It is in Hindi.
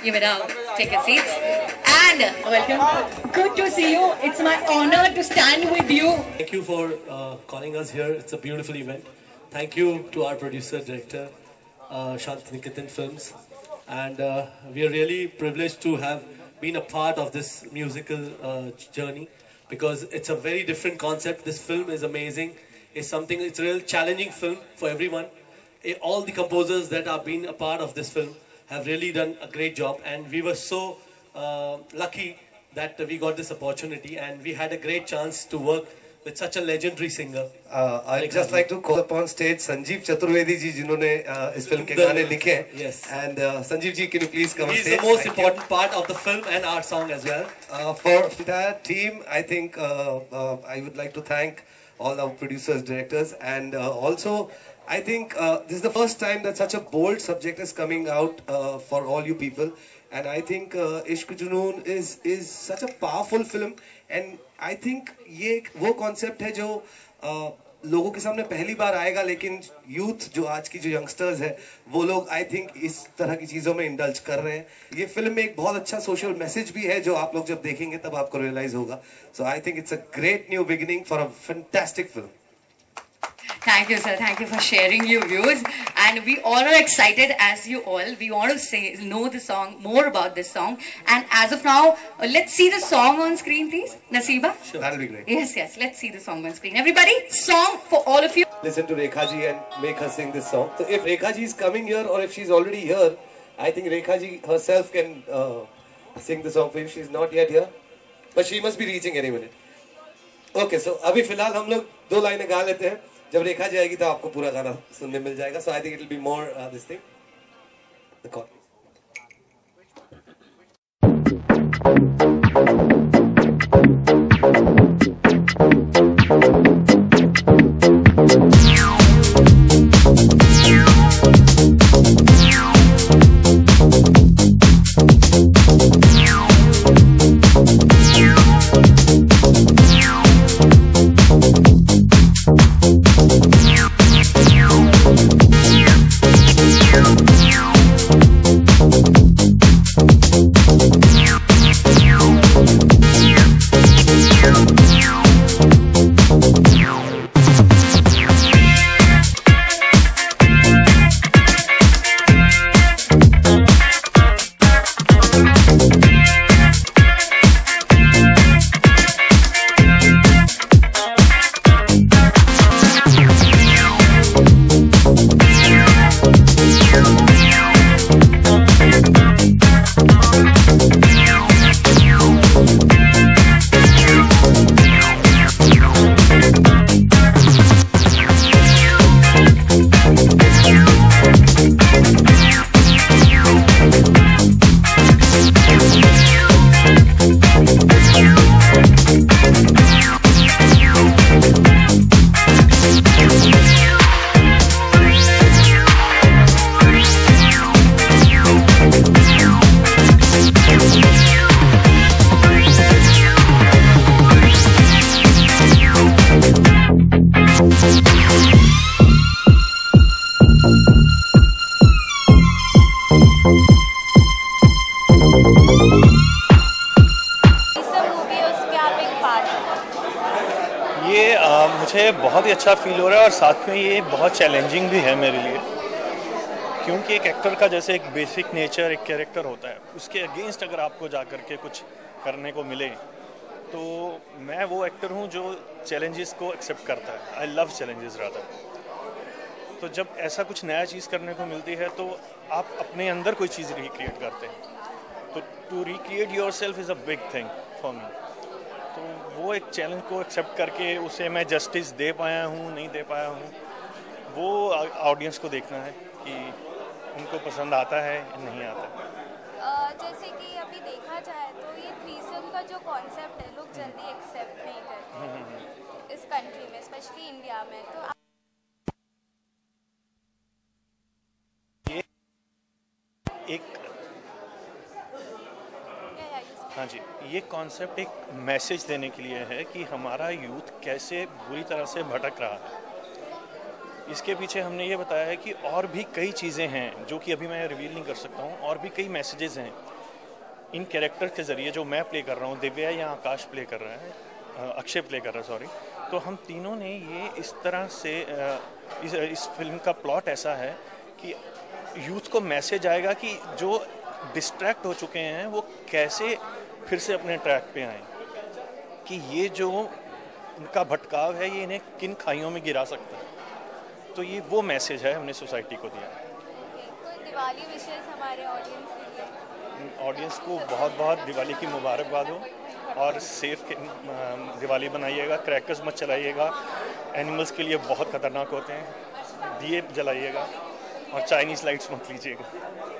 give it up. Take your seats. And welcome. Good to see you. It's my honor to stand with you. Thank you for calling us here. It's a beautiful event. Thank you to our producer, director, Shantiniketan Films. And we are really privileged to have been a part of this musical journey, because it's a very different concept. This film is amazing. It's a real challenging film for everyone. All the composers that have been a part of this film have really done a great job, and we were so lucky that we got this opportunity, and we had a great chance to work with such a legendary singer. I'd just like to call upon stage Sanjeev Chaturvedi ji, जिन्होंने इस फिल्म के गाने लिखे हैं. Yes. And Sanjeev ji, can you please come on stage? He's the most important part of the film and our song as well. For the entire team, I think I would like to thank all our producers, directors, and also I think this is the first time that such a bold subject is coming out for all you people, and I think Ishq Junoon is such a powerful film, and I think ये एक वो concept है जो लोगों के सामने पहली बार आएगा, लेकिन यूथ जो आज की जो यंगस्टर्स है वो लोग आई थिंक इस तरह की चीज़ों में इंडल्ज कर रहे हैं. ये फिल्म में एक बहुत अच्छा सोशल मैसेज भी है जो आप लोग जब देखेंगे तब आपको रियलाइज होगा. So I think it's a great new beginning for a fantastic film. Thank you, sir. Thank you for sharing your views. And we all are excited, as you all. We want to know the song, more about this song. And as of now, let's see the song on screen, please. Nasiba? Sure. That'll be great. Yes, yes. Let's see the song on screen. Everybody, song for all of you. Listen to Rekha ji and make her sing this song. So if Rekha ji is coming here, or if she's already here, I think Rekha ji herself can sing the song for you. She's not yet here, but she must be reaching any minute. Okay, so अभी फिलहाल हम लोग दो लाइनें गा लेते हैं. जब रेखा जाएगी तो आपको पूरा गाना सुनने मिल जाएगा. So I think it will be more this thing. The call. मुझे बहुत ही अच्छा फील हो रहा है और साथ में ये बहुत चैलेंजिंग भी है मेरे लिए, क्योंकि एक एक्टर का जैसे एक बेसिक नेचर एक कैरेक्टर होता है, उसके अगेंस्ट अगर आपको जा कर के कुछ करने को मिले तो मैं वो एक्टर हूँ जो चैलेंजेस को एक्सेप्ट करता है. I love challenges rather. तो जब ऐसा कुछ नया चीज़ करने को मिलती है तो आप अपने अंदर कोई चीज़ रिक्रिएट करते हैं. तो to recreate yourself is a big thing for me. तो वो एक चैलेंज को एक्सेप्ट करके उसे मैं जस्टिस दे पाया हूँ नहीं दे पाया हूँ, वो ऑडियंस को देखना है कि उनको पसंद आता है या नहीं आता है. जैसे कि अभी देखा जाए तो ये थ्रीसम का जो कॉन्सेप्ट है लोग जल्दी एक्सेप्ट नहीं करते इस कंट्री में, स्पेशली इंडिया में. तो एक हाँ जी, ये कॉन्सेप्ट एक मैसेज देने के लिए है कि हमारा यूथ कैसे बुरी तरह से भटक रहा है. इसके पीछे हमने ये बताया है कि और भी कई चीज़ें हैं जो कि अभी मैं रिवील नहीं कर सकता हूँ, और भी कई मैसेजेस हैं इन कैरेक्टर के ज़रिए जो मैं प्ले कर रहा हूँ, दिव्या या आकाश प्ले कर रहा है, अक्षय प्ले कर रहा है सॉरी, तो हम तीनों ने ये इस तरह से इस फिल्म का प्लॉट ऐसा है कि यूथ को मैसेज आएगा कि जो डिस्ट्रैक्ट हो चुके हैं वो कैसे फिर से अपने ट्रैक पे आएँ, कि ये जो उनका भटकाव है ये इन्हें किन खाइयों में गिरा सकता है। तो ये वो मैसेज है हमने सोसाइटी को दिया है। तो दिवाली विशेष हमारे ऑडियंस के लिए, ऑडियंस को बहुत बहुत दिवाली की मुबारकबाद हो और सेफ दिवाली बनाइएगा, क्रैकर्स मत चलाइएगा, एनिमल्स के लिए बहुत खतरनाक होते हैं, दिए जलाइएगा और चाइनीज़ लाइट्स मत लीजिएगा।